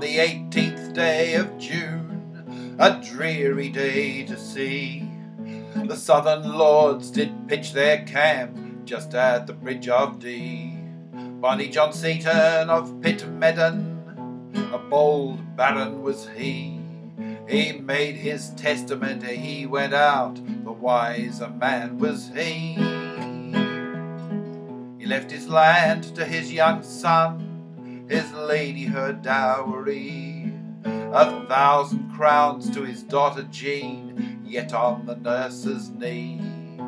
the 18th day of June, a dreary day to see. The southern lords did pitch their camp just at the bridge of Dee. Bonny John Seton of Pitmeddin, a bold baron was he. He made his testament, he went out, the wiser man was he. He left his land to his young son, his lady her dowry, 1,000 crowns to his daughter Jean, yet on the nurse's knee.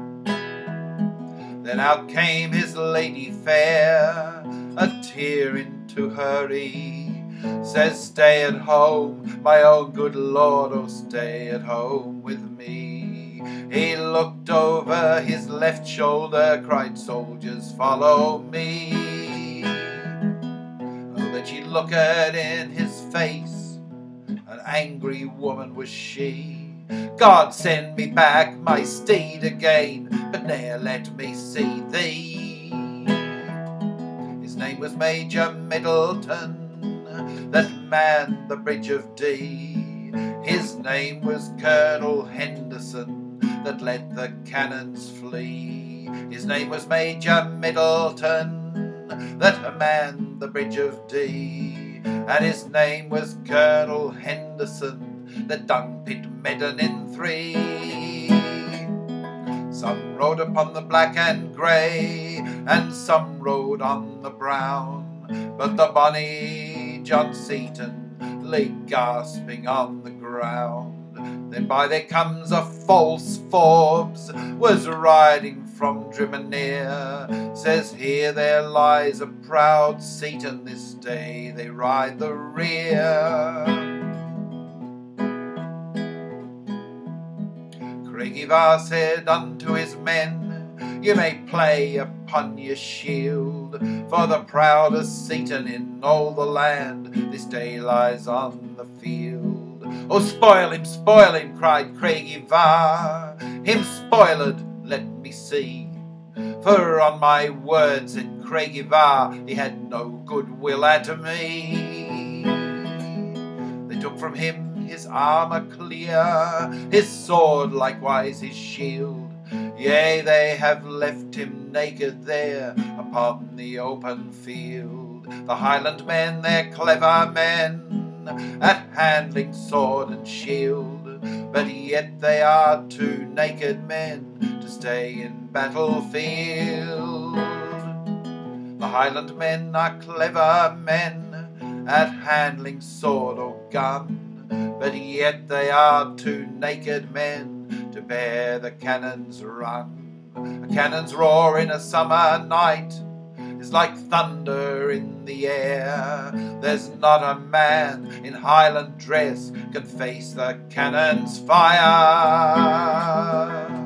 Then out came his lady fair, a tear into her ee. Says, stay at home, my own good lord, oh stay at home with me. He looked over his left shoulder, cried, soldiers follow me. Oh, that ye look at in his face, an angry woman was she. God send me back my steed again, but ne'er let me see thee. His name was Major Middleton, that manned the bridge of Dee. His name was Colonel Henderson, that let the cannons flee. His name was Major Middleton, that manned the bridge of Dee. And his name was Colonel Henderson, that done Pitmeddin in 3. Some rode upon the black and grey, and some rode on the brown, but the bonny John Seton lay gasping on the ground. Then by there comes a false Forbes, was riding from Drimmanier. Says, here there lies a proud Seton, this day they ride the rear. Craigivar said unto his men, you may play upon your shield, for the proudest Seton in all the land this day lies on the field. Oh, spoil him, cried Craigivar, him spoiled, let me see. For on my word, said Craigivar, he had no goodwill at me. They took from him his armour clear, his sword, likewise his shield. Yea, they have left him naked there upon the open field. The Highland men, they're clever men at handling sword and shield, but yet they are too naked men to stay in battlefield. The Highland men are clever men at handling sword or gun, but yet they are too naked men to bear the cannon's run. A cannon's roar in a summer night is like thunder in the air. There's not a man in Highland dress can face the cannon's fire.